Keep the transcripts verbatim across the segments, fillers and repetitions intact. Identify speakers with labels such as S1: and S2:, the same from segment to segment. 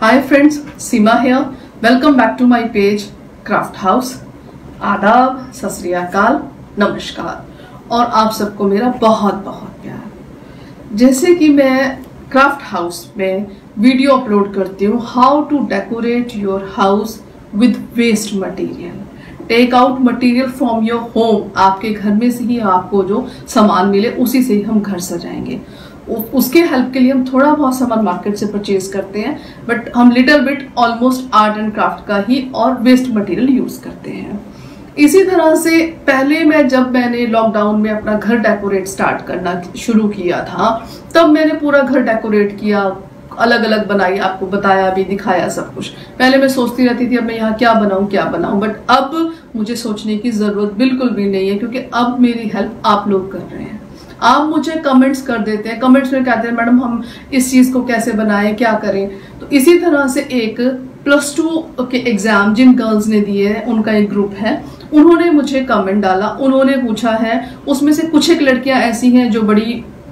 S1: Hi friends, Seema here. Welcome back to my page craft house. आदाब, सत श्री अकाल, नमस्कार और आप सबको मेरा बहुत बहुत प्यार। जैसे कि मैं क्राफ्ट हाउस में वीडियो अपलोड करती हूँ how to decorate your house with waste material. Take out material from your home. आपके घर में से ही आपको जो सामान मिले उसी से ही हम घर सजाएंगे। उसके हेल्प के लिए हम थोड़ा बहुत सामान मार्केट से परचेज करते हैं, बट हम little bit almost art and craft का ही और वेस्ट मटेरियल यूज करते हैं। इसी तरह से पहले मैं जब मैंने लॉकडाउन में अपना घर डेकोरेट स्टार्ट करना शुरू किया था, तब मैंने पूरा घर डेकोरेट किया, अलग अलग बनाई, आपको बताया भी, दिखाया सब कुछ। पहले मैं सोचती रहती थी अब मैं यहाँ क्या बनाऊं क्या बनाऊं, बट अब मुझे सोचने की जरूरत बिल्कुल भी नहीं है, क्योंकि अब मेरी हेल्प आप लोग कर रहे हैं। आप मुझे कमेंट्स कर देते हैं, कमेंट्स में कहते हैं मैडम हम इस चीज को कैसे बनाएं, क्या करें। तो इसी तरह से एक प्लस टू के एग्जाम जिन गर्ल्स ने दिए हैं उनका एक ग्रुप है, उन्होंने मुझे कमेंट डाला, उन्होंने पूछा है। उसमें से कुछ एक लड़कियां ऐसी हैं जो बड़ी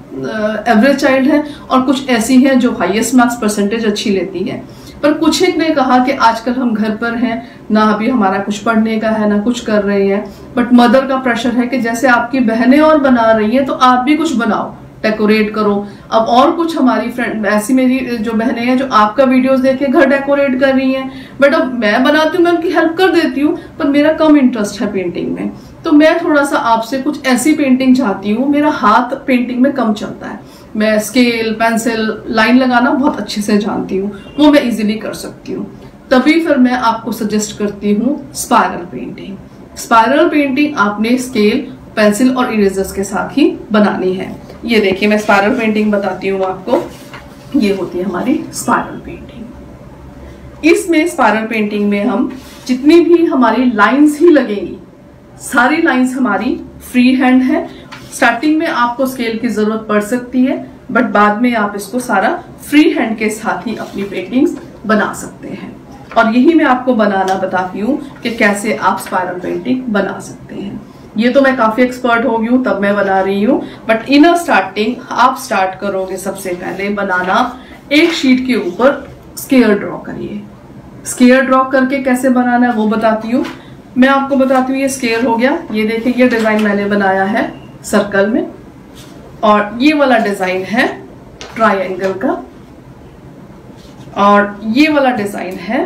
S1: एवरेज चाइल्ड है और कुछ ऐसी हैं जो हाईएस्ट मार्क्स परसेंटेज अच्छी लेती है। पर कुछ एक ने कहा कि आजकल हम घर पर हैं, ना अभी हमारा कुछ पढ़ने का है ना कुछ कर रहे हैं, बट मदर का प्रेशर है कि जैसे आपकी बहनें और बना रही हैं तो आप भी कुछ बनाओ, डेकोरेट करो। अब और कुछ हमारी फ्रेंड ऐसी मेरी जो बहनें हैं जो आपका वीडियोस देख के घर डेकोरेट कर रही हैं, बट अब मैं बनाती हूँ, मैं उनकी हेल्प कर देती हूँ, पर मेरा कम इंटरेस्ट है पेंटिंग में। तो मैं थोड़ा सा आपसे कुछ ऐसी पेंटिंग चाहती हूँ। मेरा हाथ पेंटिंग में कम चलता है, मैं स्केल, पेंसिल, लाइन लगाना बहुत अच्छे से जानती हूँ, वो मैं इजीली कर सकती हूँ। तभी फिर मैं आपको सजेस्ट करती हूँ स्पाइरल पेंटिंग। स्पाइरल पेंटिंग आपने स्केल, पेंसिल और इरेजर्स के साथ ही बनानी है। ये देखिए मैं स्पाइरल पेंटिंग बताती हूँ आपको। ये होती है हमारी स्पाइरल पेंटिंग। इसमें स्पाइरल पेंटिंग में हम जितनी भी हमारी लाइंस ही लगेंगी, सारी लाइंस हमारी फ्री हैंड है। स्टार्टिंग में आपको स्केल की जरूरत पड़ सकती है, बट बाद में आप इसको सारा फ्री हैंड के साथ ही अपनी पेंटिंग्स बना सकते हैं। और यही मैं आपको बनाना बताती हूँ कि कैसे आप स्पाइरल पेंटिंग बना सकते हैं। ये तो मैं काफी एक्सपर्ट हो गई हूँ तब मैं बना रही हूँ, बट इन अ स्टार्टिंग आप स्टार्ट करोगे सबसे पहले बनाना। एक शीट के ऊपर स्केयर ड्रॉ करिए। स्केयर ड्रॉ करके कैसे बनाना है वो बताती हूँ। मैं आपको बताती हूँ। ये स्केयर हो गया, ये देखिए ये डिजाइन मैंने बनाया है सर्कल में, और ये वाला डिजाइन है ट्रायंगल का, और ये वाला डिजाइन है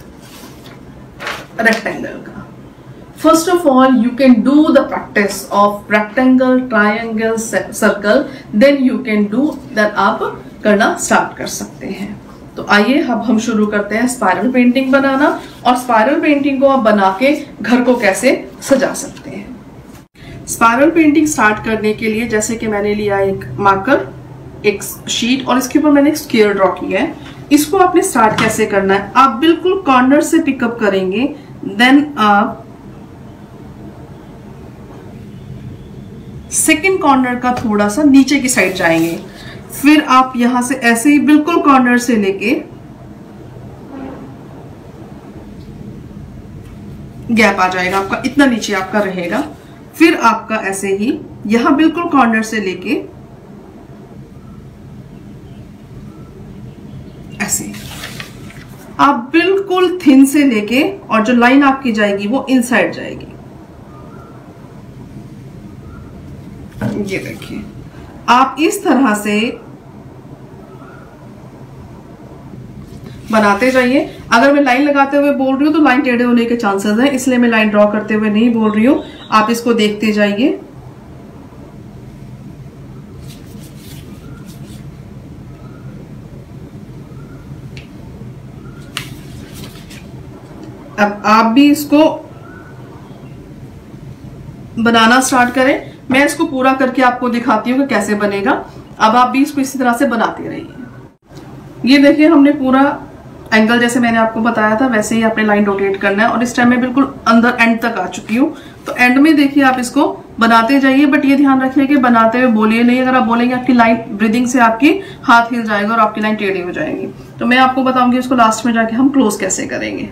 S1: रेक्टेंगल का। First of all you can do the practice of rectangle, triangle, circle, then you can do that. आप करना स्टार्ट कर सकते हैं। तो आइए अब हम शुरू करते हैं स्पाइरल पेंटिंग बनाना, और स्पाइरल पेंटिंग को आप बना के घर को कैसे सजा सकते हैं। स्पाइरल पेंटिंग स्टार्ट करने के लिए जैसे कि मैंने लिया एक मार्कर, एक शीट, और इसके ऊपर मैंने एक स्क्वायर ड्रॉ किया है। इसको आपने स्टार्ट कैसे करना है, आप बिल्कुल कॉर्नर से पिकअप करेंगे, देन आप सेकंड कॉर्नर का थोड़ा सा नीचे की साइड जाएंगे, फिर आप यहां से ऐसे ही बिल्कुल कॉर्नर से लेके गैप आ जाएगा आपका, इतना नीचे आपका रहेगा। फिर आपका ऐसे ही यहां बिल्कुल कॉर्नर से लेके ऐसे आप बिल्कुल थिन से लेके, और जो लाइन आपकी जाएगी वो इनसाइड जाएगी। ये देखिए आप इस तरह से बनाते जाइए। अगर मैं लाइन लगाते हुए बोल रही हूँ तो लाइन टेढ़े होने के चांसेस हैं, इसलिए मैं लाइन ड्रॉ करते हुए नहीं बोल रही हूँ। आप इसको देखते जाइए। अब आप भी इसको बनाना स्टार्ट करें। मैं इसको पूरा करके आपको दिखाती हूँ कि कैसे बनेगा। अब आप भी इसको इसी तरह से बनाते रहिए। ये देखिए हमने पूरा एंगल जैसे मैंने आपको बताया था वैसे ही आपने लाइन रोटेट करना है, और इस टाइम मैं बिल्कुल अंदर एंड तक आ चुकी हूँ। तो एंड में देखिए आप इसको बनाते जाइए, बट ये ध्यान रखिए कि बनाते हुए बोलिए नहीं। अगर आप बोलेंगे आपकी लाइन ब्रीदिंग से आपकी हाथ हिल जाएगा और आपकी लाइन टेढ़ी हो जाएगी। तो मैं आपको बताऊंगी इसको लास्ट में जाके हम क्लोज कैसे करेंगे।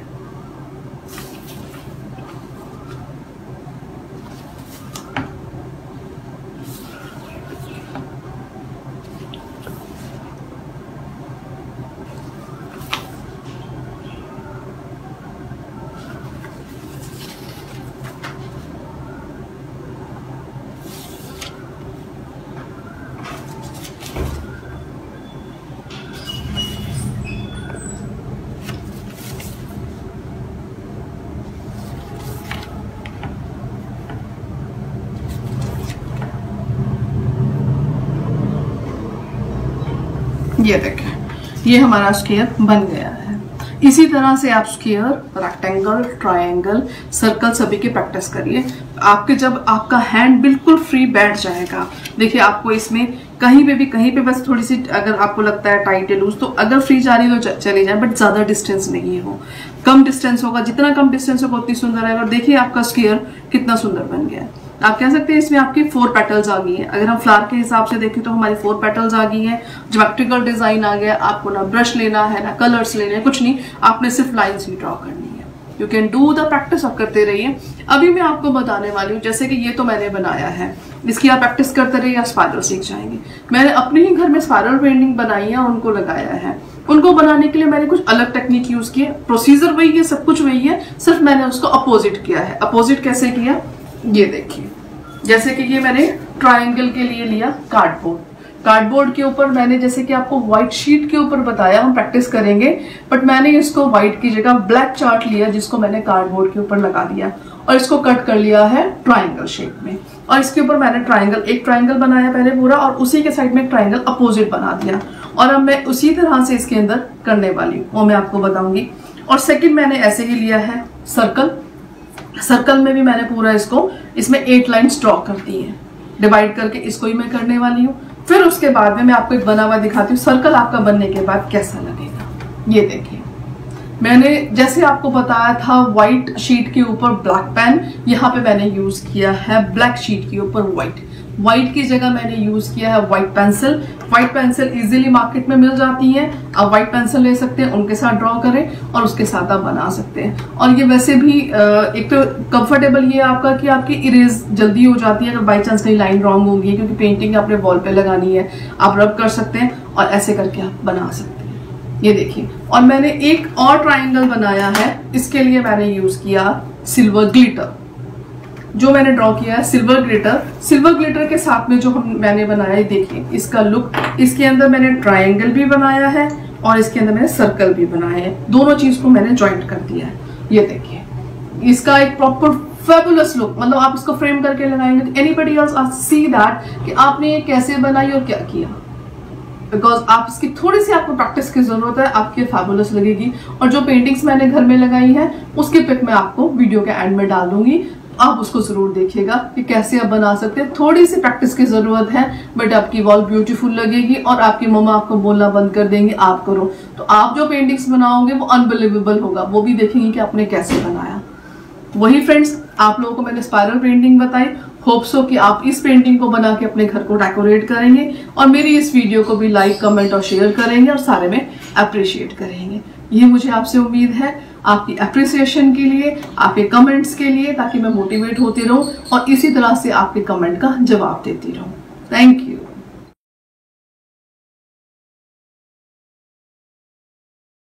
S1: ये देखें, ये हमारा स्क्वायर बन गया है। इसी तरह से आप स्क्वायर, रेक्टेंगल, ट्रायंगल, सर्कल सभी की प्रैक्टिस करिए। आपके जब आपका हैंड बिल्कुल फ्री बैठ जाएगा, देखिए आपको इसमें कहीं पे भी कहीं पे बस थोड़ी सी अगर आपको लगता है टाइट है लूज, तो अगर फ्री जा रही है तो चले जाए, बट ज्यादा डिस्टेंस नहीं हो, कम डिस्टेंस होगा। जितना कम डिस्टेंस होगा उतनी सुंदर है। और देखिए आपका स्क्वायर कितना सुंदर बन गया है। आप कह सकते हैं इसमें आपकी फोर पेटल्स आ गई हैं। अगर हम फ्लावर के हिसाब से देखें तो हमारी फोर पेटल्स आ गई हैं, ज्योमेट्रिकल डिजाइन आ गया। आपको ना ब्रश लेना है ना कलर्स लेने हैं, कुछ नहीं, आपने सिर्फ लाइंस ही ड्रॉ करनी है। You can do the practice, आप करते रहिए। अभी मैं आपको बताने वाली हूँ, जैसे कि ये तो मैंने बनाया है, इसकी आप प्रैक्टिस करते रहिए, आप स्पाइरल सीख जाएंगे। मैंने अपने ही घर में स्पाइरल पेंटिंग बनाई है और उनको लगाया है। उनको बनाने के लिए मैंने कुछ अलग टेक्निक यूज की है। प्रोसीजर वही है, सब कुछ वही है, सिर्फ मैंने उसको अपोजिट किया है। अपोजिट कैसे किया, ये देखिए। जैसे कि ये मैंने ट्रायंगल के लिए लिया कार्डबोर्ड। कार्डबोर्ड के ऊपर मैंने, जैसे कि आपको व्हाइट शीट के ऊपर बताया, हम प्रैक्टिस करेंगे, बट मैंने इसको व्हाइट की जगह ब्लैक चार्ट लिया, जिसको मैंने कार्डबोर्ड के ऊपर लगा दिया और इसको कट कर लिया है ट्रायंगल शेप में। और इसके ऊपर मैंने ट्रायंगल, एक ट्रायंगल बनाया पहले पूरा, और उसी के साइड में एक ट्रायंगल अपोजिट बना दिया। और अब मैं उसी तरह से इसके अंदर करने वाली हूँ, वो मैं आपको बताऊंगी। और सेकंड मैंने ऐसे ही लिया है सर्कल। सर्कल में भी मैंने पूरा इसको, इसमें एट लाइंस ड्रॉ कर दी है, डिवाइड करके इसको ही मैं करने वाली हूँ। फिर उसके बाद में मैं आपको एक बना हुआ दिखाती हूँ, सर्कल आपका बनने के बाद कैसा लगेगा। ये देखिए, मैंने जैसे आपको बताया था व्हाइट शीट के ऊपर ब्लैक पेन, यहाँ पे मैंने यूज किया है ब्लैक शीट के ऊपर व्हाइट। व्हाइट की जगह मैंने यूज किया है white pencil. White pencil easily market में मिल जाती है, आप व्हाइट पेंसिल ले सकते हैं, उनके साथ ड्रॉ करें और उसके साथ आप बना सकते हैं। और ये वैसे भी एक तो कंफर्टेबल ये है आपका कि आपकी इरेज जल्दी हो जाती है, अगर बाई चांस कहीं लाइन रॉन्ग होगी, क्योंकि पेंटिंग आपने वॉल पे लगानी है, आप रब कर सकते हैं और ऐसे करके आप बना सकते हैं। ये देखिए, और मैंने एक और ट्राइंगल बनाया है, इसके लिए मैंने यूज किया सिल्वर ग्लिटर। जो मैंने ड्रॉ किया है सिल्वर ग्लिटर, सिल्वर ग्लिटर के साथ में जो हम मैंने बनाया है, देखिए इसका लुक। इसके अंदर मैंने ट्रायंगल भी बनाया है और इसके अंदर मैंने सर्कल भी बनाया है, दोनों चीज को मैंने ज्वाइंट कर दिया है। ये देखिए, इसका एक प्रॉपर फेबुलस लुक, मतलब आप इसको फ्रेम करके लगाएंगे तो एनीबडी एल्स सी दैट कि आपने ये कैसे बनाई और क्या किया, बिकॉज आप इसकी थोड़ी सी आपको प्रैक्टिस की जरूरत है, आपके फैबुलस लगेगी। और जो पेंटिंग्स मैंने घर में लगाई है उसकी पिक मैं आपको वीडियो के एंड में डाल दूंगी, आप उसको जरूर देखिएगा कि कैसे आप बना सकते हैं। थोड़ी सी प्रैक्टिस की जरूरत है, बट आपकी वॉल ब्यूटीफुल लगेगी और आपकी मम्मा आपको बोलना बंद कर देंगे आप करो, तो आप जो पेंटिंग्स बनाओगे वो अनबिलीवेबल होगा, वो भी देखेंगे कि आपने कैसे बनाया। वही फ्रेंड्स, आप लोगों को मैंने स्पाइरल पेंटिंग बताई, होप सो कि आप इस पेंटिंग को बना के अपने घर को डेकोरेट करेंगे और मेरी इस वीडियो को भी लाइक, कमेंट और शेयर करेंगे और सारे में अप्रिशिएट करेंगे। ये मुझे आपसे उम्मीद है, आपकी अप्रिसिएशन के लिए, आपके कमेंट्स के लिए, ताकि मैं मोटिवेट होती रहूं और इसी तरह से आपके कमेंट का जवाब देती रहूं। Thank you.